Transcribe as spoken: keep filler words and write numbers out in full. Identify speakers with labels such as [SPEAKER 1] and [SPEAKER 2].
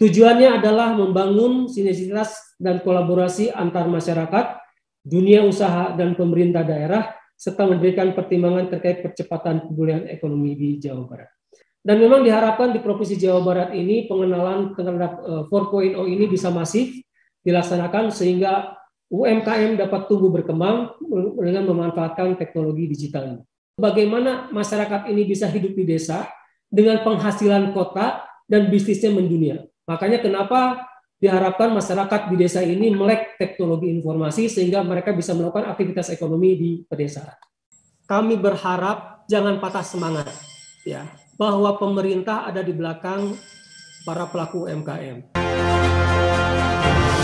[SPEAKER 1] Tujuannya adalah membangun sinergitas dan kolaborasi antar masyarakat, dunia usaha, dan pemerintah daerah, serta memberikan pertimbangan terkait percepatan pemulihan ekonomi di Jawa Barat. Dan memang diharapkan di Provinsi Jawa Barat ini pengenalan terhadap empat titik nol ini bisa masif dilaksanakan sehingga U M K M dapat tumbuh berkembang dengan memanfaatkan teknologi digital ini. Bagaimana masyarakat ini bisa hidup di desa dengan penghasilan kota dan bisnisnya mendunia. Makanya kenapa diharapkan masyarakat di desa ini melek teknologi informasi sehingga mereka bisa melakukan aktivitas ekonomi di pedesaan. Kami berharap jangan patah semangat, ya, bahwa pemerintah ada di belakang para pelaku U M K M.